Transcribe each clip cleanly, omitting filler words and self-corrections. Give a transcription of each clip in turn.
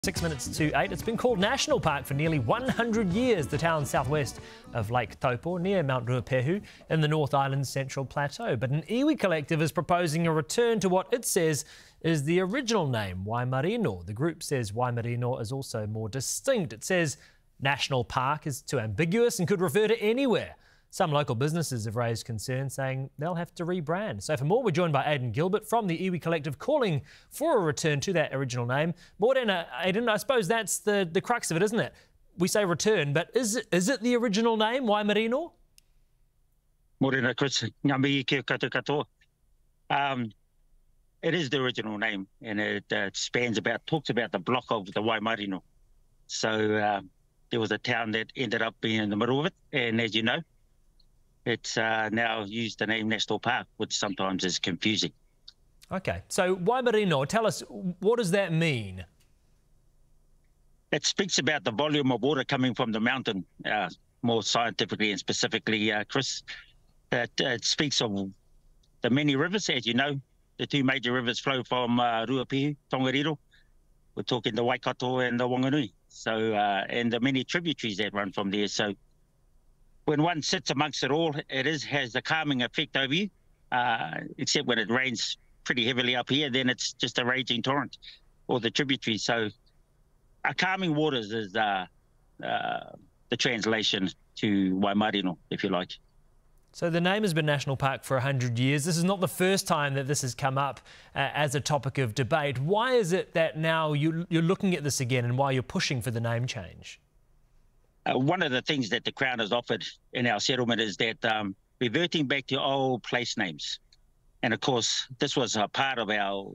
6 minutes to 8. It's been called National Park for nearly 100 years. The town southwest of Lake Taupo, near Mount Ruapehu, in the North Island's Central Plateau. But an iwi collective is proposing a return to what it says is the original name, Waimarino. The group says Waimarino is also more distinct. It says National Park is too ambiguous and could refer to anywhere. Some local businesses have raised concern, saying they'll have to rebrand. So for more, we're joined by Aiden Gilbert from the iwi collective, calling for a return to that original name. Morena, Aiden, I suppose that's the crux of it, isn't it? We say return, but is it the original name, Waimarino? Morena, Chris. Ngami ki katoa katoa. It is the original name, and it talks about the block of the Waimarino. So there was a town that ended up being in the middle of it, and as you know, it's now used the name National Park, which sometimes is confusing. Okay, so Waimarino, tell us, what does that mean? It speaks about the volume of water coming from the mountain, more scientifically and specifically, Chris. It speaks of the many rivers, as you know. The two major rivers flow from Ruapehu, Tongariro. We're talking the Waikato and the Wainuiārua. So, and the many tributaries that run from there. So, when one sits amongst it all, has a calming effect over you, except when it rains pretty heavily up here, then it's just a raging torrent or the tributaries. So a calming waters is the translation to Waimarino, if you like. So the name has been National Park for 100 years. This is not the first time that this has come up as a topic of debate. Why is it that now you're looking at this again, and why you're pushing for the name change? One of the things that the Crown has offered in our settlement is that reverting back to old place names. And of course, this was a part of our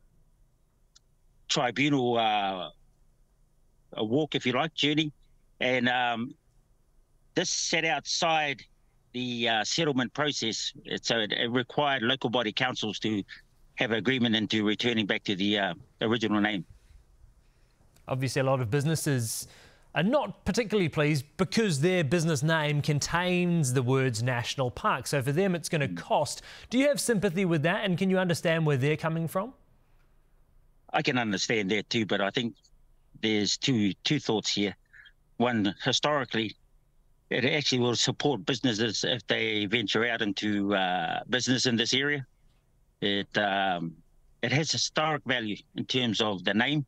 tribunal a walk, if you like, journey. And this sat outside the settlement process. So it required local body councils to have agreement into returning back to the original name. Obviously, a lot of businesses are not particularly pleased because their business name contains the words National Park. So for them, it's going to cost. Do you have sympathy with that, and can you understand where they're coming from? I can understand that too, but I think there's two thoughts here. One, historically, it actually will support businesses if they venture out into business in this area. It has historic value in terms of the name.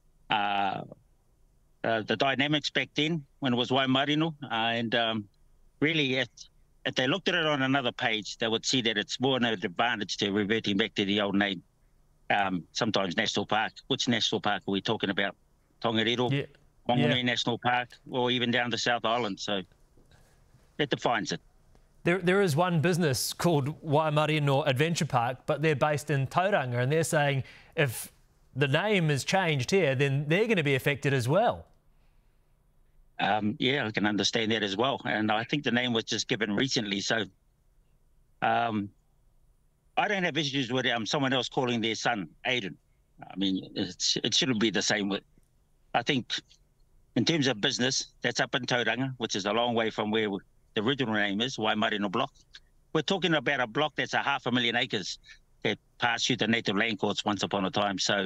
The dynamics back then when it was Waimarino, and really if they looked at it on another page, they would see that it's more an advantage to reverting back to the old name, sometimes National Park. Which National Park are we talking about? Tongariro, Wainuiārua National Park, or even down the South Island, so that defines it. There is one business called Waimarino Adventure Park, but they're based in Tauranga, and they're saying if the name is changed here, then they're going to be affected as well. Yeah, I can understand that as well. And I think the name was just given recently. So I don't have issues with someone else calling their son Aiden. I mean, it shouldn't be the same. I think in terms of business, that's up in Tauranga, which is a long way from where the original name is, Waimarino Block. We're talking about a block that's 500,000 acres that passed through the native land courts once upon a time. So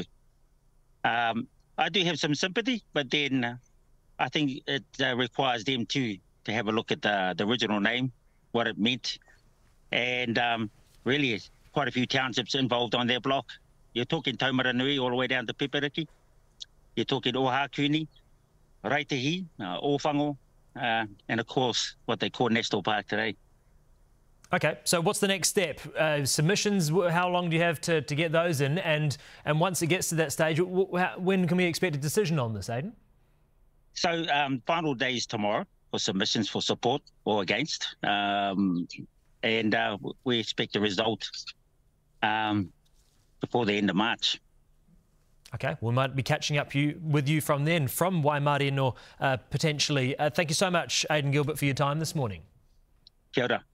I do have some sympathy, but then I think it requires them to have a look at the original name, what it meant, and really quite a few townships involved on their block. You're talking Taumaranui all the way down to Peperiki. You're talking Ohakuni, Raitehi, Ōwhango, and of course what they call National Park today. Okay, so what's the next step? Submissions, how long do you have to get those in? And once it gets to that stage, when can we expect a decision on this, Aiden? So final day is tomorrow for submissions for support or against. And we expect a result before the end of March. Okay, we might be catching up with you from then, from Waimarino potentially. Thank you so much, Aiden Gilbert, for your time this morning. Kia ora.